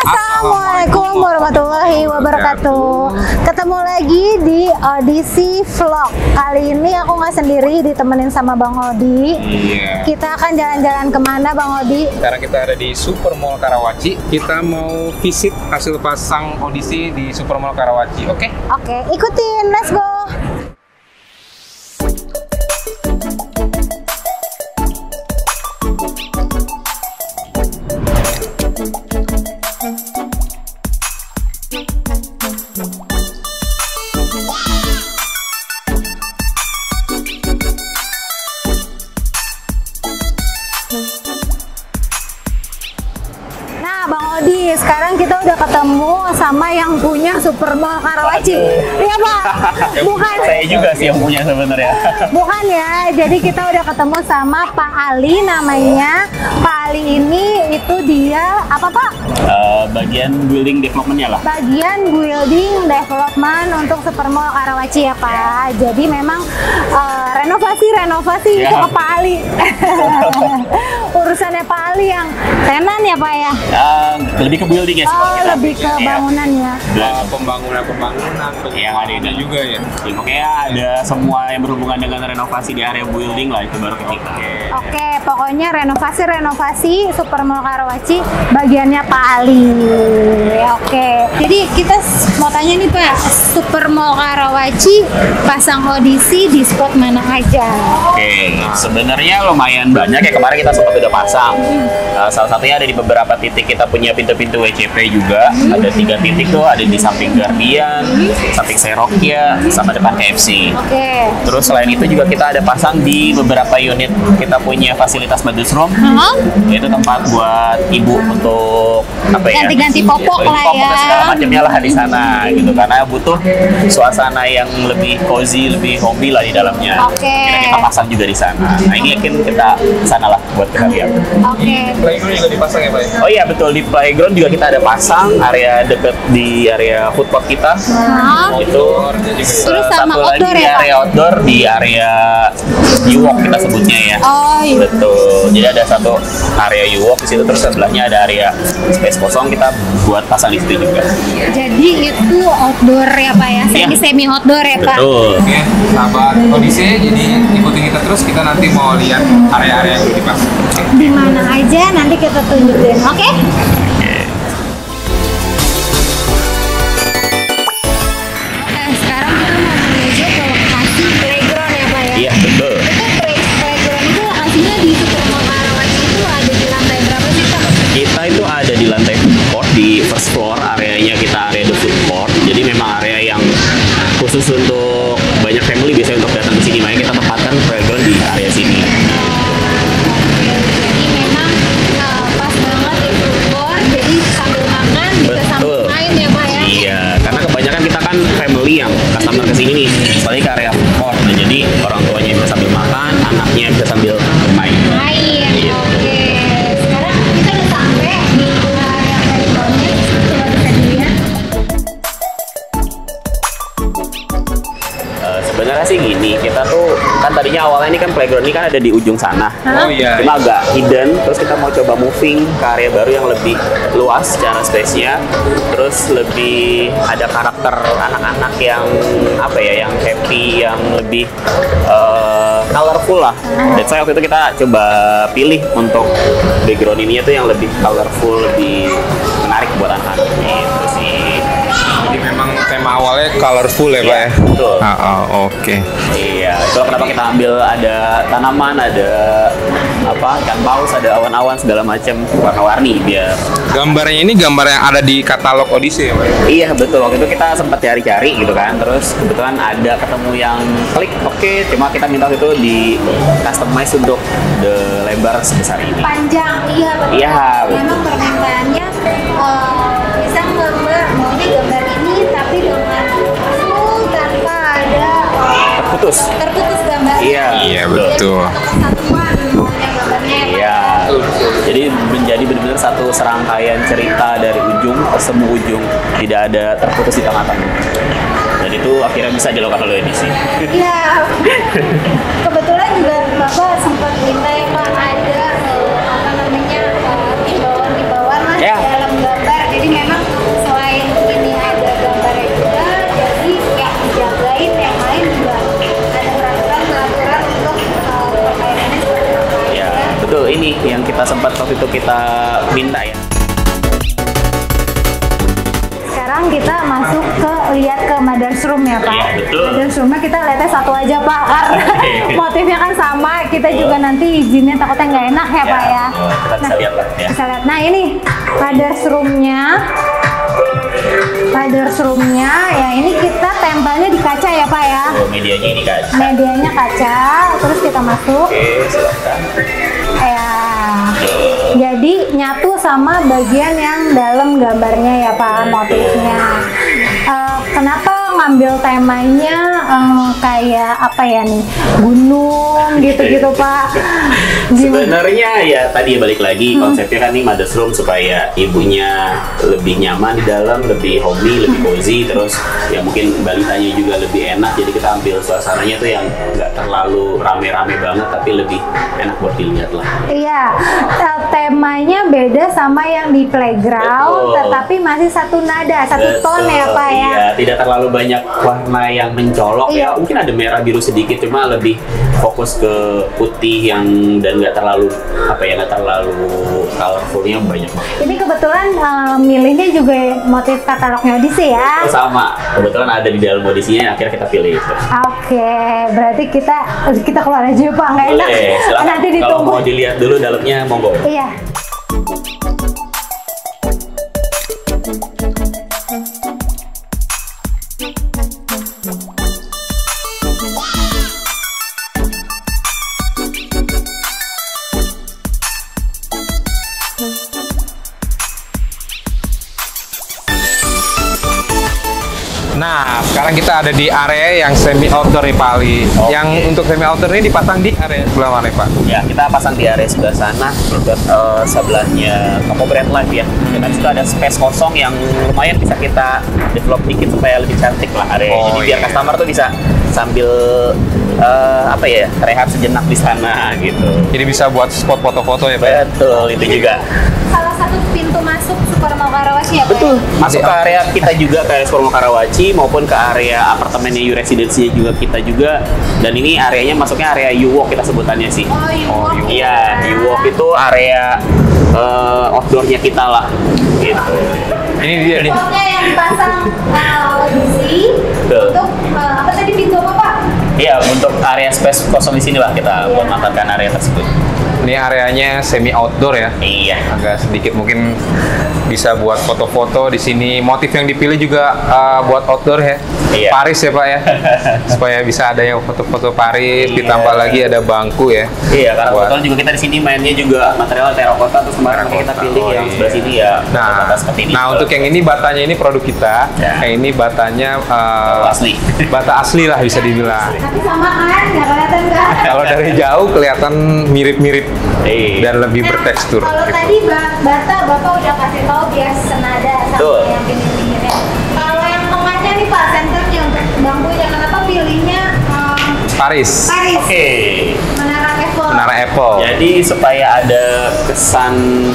Assalamualaikum warahmatullahi wabarakatuh. Ketemu lagi di Audisi Vlog. Kali ini aku nggak sendiri, ditemenin sama Bang Odi. Iya. Kita akan jalan-jalan kemana, Bang Odi? Sekarang kita ada di Supermall Karawaci. Kita mau visit hasil pasang audisi di Supermall Karawaci. Oke? Oke, ikutin. Let's go. Bang Odi, sekarang kita udah ketemu sama yang punya Supermall Karawaci. Iya Pak? Bukan? Saya juga sih yang punya sebenarnya. Bukan ya, jadi kita udah ketemu sama Pak Ali namanya. Pak Ali ini itu dia apa Pak? Bagian building development-nya lah. Bagian building development untuk Supermall Karawaci ya Pak. Jadi memang renovasi Ya. itu ke Pak Ali. Urusannya Pak Ali yang tenan ya Pak ya? Lebih ke building ya sih. Oh, lebih ke bangunan ya. Pembangunan Yang ada itu juga ya. Ya, pokoknya ada semua yang berhubungan dengan renovasi di area building lah, itu baru kita. Oke, pokoknya renovasi Supermall Karawaci bagiannya Pak Ali. Oke, jadi kita mau tanya nih Pak, Supermall Karawaci pasang audisi di spot mana aja? Oke, sebenarnya lumayan banyak ya, kemarin kita sempat udah pasang. Salah satunya ada di beberapa titik, kita punya pintu-pintu WCP juga. Ada 3 titik tuh, ada di samping Guardian, samping Serokia, sama depan KFC. Oke. Terus selain itu juga kita ada pasang di beberapa unit, kita punya fasilitas mothers room, yaitu tempat buat ibu untuk apa ya? Ganti-ganti popok lah ya. Dan segala macamnya lah di sana gitu, karena butuh suasana yang lebih cozy, lebih homey lah di dalamnya. Oke. Kita pasang juga di sana. Nah ini yakin kita sana lah buat kita lihat. Oke. Playground juga dipasang ya Pak? Oh iya betul, di playground juga kita ada pasang area deket di area food court kita. Itu Terus sama satu lagi outdoor di ya, Pak? area outdoor, di area U-Walk kita sebutnya ya. Oh iya. Betul. Jadi ada satu area U-Walk di situ, terus sebelahnya ada area space kosong, kita buat pasang di situ juga. Jadi itu outdoor ya Pak ya, semi outdoor ya Pak. Betul. Oke, sahabat audisi, jadi ikutin kita terus. Kita nanti mau lihat area-area yang dipasang. Di mana aja nanti kita tunjukin, oke? Sekarang kita mau menuju ke lokasi playground ya Pak ya. Iya betul. Itu playground itu lokasinya di Supermall Karawaci itu ada di lantai berapa sih Pak? Kita itu ada di lantai food court, di first floor areanya kita area the food court. Jadi memang area yang khusus untuk banyak family biasanya untuk datang ke sini. Makanya kita tempatkan playground di area sini. Jadi memang pas banget di food court, jadi sambil makan bisa sambil main ya Pak ya. Iya, karena kebanyakan kita kan family yang customer ke sini nih, apalagi ke area food court. Nah, jadi orang tuanya bisa sambil makan, anaknya bisa sambil main. Main, oke. Sekarang kita udah sampai di area playgroundnya, coba bisa dilihat. Sebenarnya sih gini, kita tuh kan tadinya awalnya ini kan playground ini kan ada di ujung sana. Oh iya. Cuma agak hidden, terus kita mau coba moving ke area baru yang lebih luas secara space-nya, terus lebih ada karakter anak-anak yang apa ya, yang happy, yang lebih colorful lah. That's why waktu itu kita coba pilih untuk background ini tuh yang lebih colorful, lebih menarik buat anak-anak gitu sih. Jadi memang tema awalnya colorful ya Pak ya? Betul. Oke. Iya, itu kenapa kita ambil ada tanaman, ada apa, ikan paus, ada awan-awan segala macam warna-warni biar. Gambarnya ini gambar yang ada di katalog audisi ya Pak? Iya betul, waktu itu kita sempat cari-cari gitu kan, terus kebetulan ada ketemu yang klik, oke, cuma kita minta waktu itu di customize untuk lebar sebesar ini. Panjang, iya betul. Iya, betul. Memang permintaannya bisa gambar, maunya gambar ini tapi dengan full tanpa ada Terputus. terputus gambarnya. Iya, betul. Kesatuan maunya gambarnya ya Pak. Iya. Jadi menjadi benar-benar satu serangkaian cerita dari ujung ke semua ujung, tidak ada terputus di tengah-tengah. Dan itu akhirnya bisa dilakukan oleh edisi. Iya. Kebetulan juga Bapak sempat minta ya Pak, ada apa namanya himbauan-himbauan lah Ya. dalam gambar. Jadi memang minta ya. Sekarang kita masuk ke lihat ke mother's room ya Pak. Iya, betul. Mother's roomnya kita lihatnya satu aja Pak, karena motifnya kan sama. Kita juga nanti izinnya takutnya nggak enak ya Pak ya. Kita bisa lihat lah ya. Bisa lihat. Nah ini mother's roomnya. Mother's roomnya ya ini kita tempelnya di kaca ya Pak ya. Oh, medianya ini kaca. Medianya kaca, terus kita masuk. Oke, silakan. Ya. Jadi nyatu sama bagian yang dalam gambarnya ya Pak, motifnya. Kenapa ngambil temanya kayak apa ya nih, gunung gitu-gitu Pak? Sebenarnya ya tadi balik lagi konsepnya kan nih mother's room supaya ibunya lebih nyaman di dalam, lebih homey, lebih cozy, terus ya mungkin balitanya juga lebih enak. Jadi kita ambil suasananya tuh yang nggak terlalu rame-rame banget, tapi lebih enak buat dilihat lah. Iya, temanya beda sama yang di playground, Betul. tetapi masih satu nada, satu tone ya Pak ya. Iya, tidak terlalu banyak warna yang mencolok Iya. ya. Mungkin ada merah biru sedikit, cuma lebih fokus ke putih yang dan nggak terlalu apa ya, nggak terlalu colorfulnya banyak banget. Ini kebetulan milihnya juga motif katalognya Odyssey ya. Sama, kebetulan ada di dalam audisinya, akhirnya kita pilih itu. Oke, berarti kita keluar aja Pak, nggak enak. Boleh, silakan. Nanti Kalau ditunggu. mau dilihat dulu dalamnya, monggo. Iya. Nah, sekarang kita ada di area yang semi outdoor nih Pak Ali. Oke. Yang untuk semi outdoor ini dipasang di area sebelah mana Pak? Ya, kita pasang di area sebelah sana, sebelahnya toko Brand Life ya. Dan situ ada space kosong yang lumayan bisa kita develop dikit supaya lebih cantik lah area. Oh, Jadi biar iya. customer tuh bisa sambil apa ya, rehat sejenak di sana gitu. Jadi bisa buat spot foto-foto ya Pak? Betul, itu juga. Salah satu pintu masuk Super Mall Karawaci ya Pak? Betul. Ya? Masuk ke area kita juga, ke area Super Mall Karawaci maupun ke area apartemennya U Residency juga kita juga. Dan ini areanya masuknya area U-Walk kita sebutannya sih. Oh, U-Walk. Iya, U-Walk itu area outdoornya kita lah gitu. Ini dia nih. U-Walknya yang dipasang Odyssey Betul. untuk apa tadi, pintu apa Pak? Iya, untuk area space kosong di sini lah kita buat manfaatkan area tersebut. Ini areanya semi outdoor ya. Iya. Agak sedikit mungkin bisa buat foto-foto di sini. Motif yang dipilih juga buat outdoor ya. Iya. Paris ya Pak ya. Supaya bisa ada yang foto-foto Paris, Iya. ditambah lagi ada bangku ya. Iya, karena Buat- kebetulan juga kita di sini mainnya juga material terakota, terus kemarin kita Terakota. pilih Oh, yang iya. sebelah sini ya. Nah, bata seperti ini. nah untuk yang ini batanya ini produk kita. Ya. Yang ini batanya Asli. bata asli lah bisa dibilang. Tapi sama kan, nggak kelihatan kan? Kalau dari jauh kelihatan mirip-mirip Iya. dan lebih bertekstur. Kalau gitu. tadi Bata Bapak udah kasih tahu biar senada sama Betul. yang pinggir-pinggirnya. Kalau yang tengahnya nih Pak, senternya untuk bangkunya, kenapa pilihnya Paris, Paris? Oke. Menara Eiffel. Menara Apple. Jadi supaya ada kesan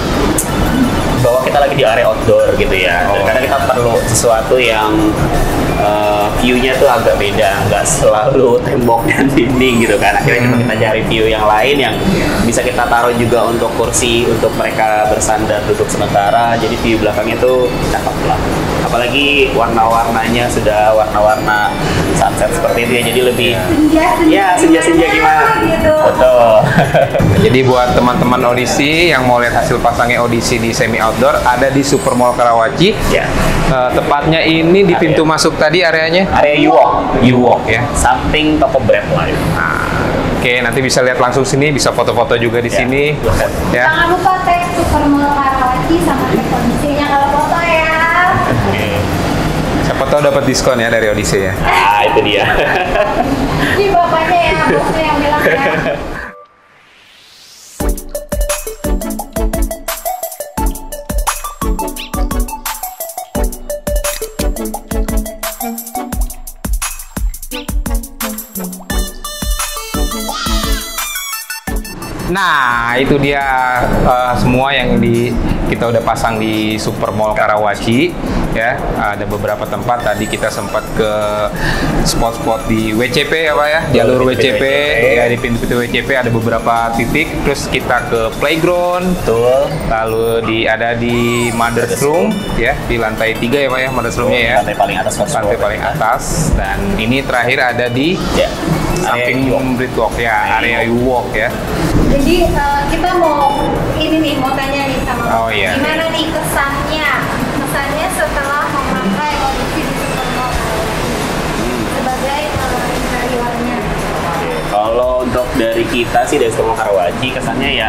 bahwa kita lagi di area outdoor gitu ya. Dan Oh. karena kita perlu sesuatu yang view-nya tuh agak beda, nggak selalu tembok dan dinding gitu kan. Akhirnya kita cari view yang lain yang bisa kita taruh juga untuk kursi untuk mereka bersandar duduk sementara. Jadi view belakangnya tuh cakep lah. Apalagi warna-warnanya sudah warna-warna sunset seperti itu ya. Jadi lebih ya senja-senja gimana gitu. Betul. Jadi buat teman-teman audisi yang mau lihat hasil pasangnya audisi di semi outdoor ada di Super Mall Karawaci. Ya. Tepatnya ini di pintu masuk tadi areanya. Area U-Walk ya. samping toko Brand Life. Oke, nanti bisa lihat langsung sini, bisa foto-foto juga di Ya, sini. betul. Ya. Jangan lupa tag Super Mall Karawaci sama tag kondisinya kalau foto ya. Siapa tahu dapat diskon ya dari audisi ya. Ah, itu dia. Ini bapaknya ya, bosnya yang bilang ya. Nah, itu dia semua yang kita udah pasang di Super Mall Karawaci. ya. Ada beberapa tempat, tadi kita sempat ke spot-spot di WCP ya Pak ya, jalur WCP ya, di pintu-pintu WCP ada beberapa titik. Terus kita ke playground, Betul. lalu ada di Mother's Room ya, di lantai 3 ya Pak ya, Mother's Room-nya ya, Lantai paling atas. lantai paling atas. Dan ini terakhir ada di Ya. samping Britwalk ya, area U-Walk ya. Jadi kita mau mau tanya nih sama Oh, iya. gimana nih kesannya setelah memakai audisi di Supermall sebagai interiornya. Kalau untuk dari kita sih dari Supermall Karawaci kesannya ya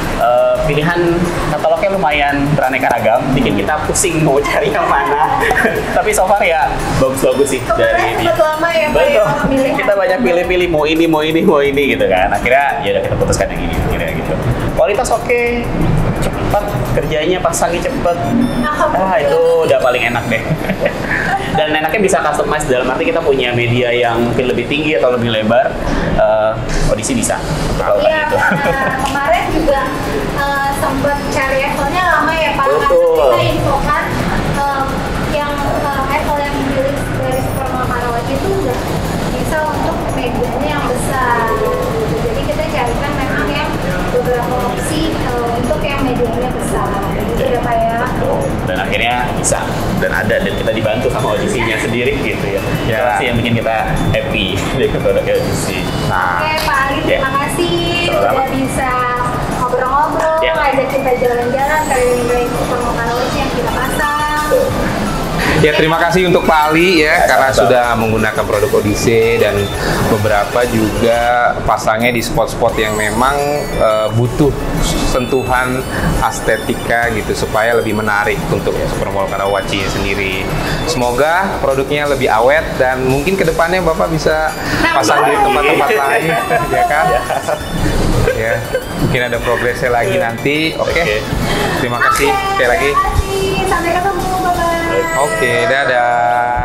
pilihan katalognya lumayan beraneka ragam, bikin kita pusing mau cari yang mana. Tapi so far ya bagus-bagus sih dari ini. Sempat lama ya Pak Betul. ya pemilihan. Kita banyak pilih-pilih mau ini gitu kan. Akhirnya ya udah kita putuskan yang ini akhirnya gitu. Kualitas oke, cepat, kerjanya pasangnya cepet. Itu udah paling enak deh. Dan enaknya bisa customize, dalam arti kita punya media yang mungkin lebih tinggi atau lebih lebar, audisi bisa untuk melakukan Iya, itu. kemarin juga sempat cari Apple-nya lama ya Pak. Betul. Karena kita infokan yang Apple yang dirilis dari Supermall Karawaci itu nggak bisa untuk medianya yang besar. Jadi kita carikan memang yang beberapa opsi untuk yang medianya besar. Gitu ya Pak ya. Dan akhirnya bisa dan ada, dan kita dibantu sama audisinya sendiri gitu ya. Ya. Itu sih yang bikin kita happy dengan produknya audisi. Oke Pak Ali, terima kasih Sama-sama. sudah bisa ngobrol-ngobrol, Ya. ajak kita jalan-jalan keliling-keliling Supermall Karawaci yang kita pasang. Ya, terima kasih untuk Pak Ali ya, karena sudah menggunakan produk Odyssey, dan beberapa juga pasangnya di spot-spot yang memang butuh sentuhan estetika gitu supaya lebih menarik untuk Supermall Karawaci sendiri. Semoga produknya lebih awet dan mungkin kedepannya Bapak bisa pasang di tempat-tempat lain, ya kan? Ya, mungkin ada progresnya lagi nanti. Oke. Terima kasih sekali lagi. Sampai ketemu, bye-bye. Oke, dadah.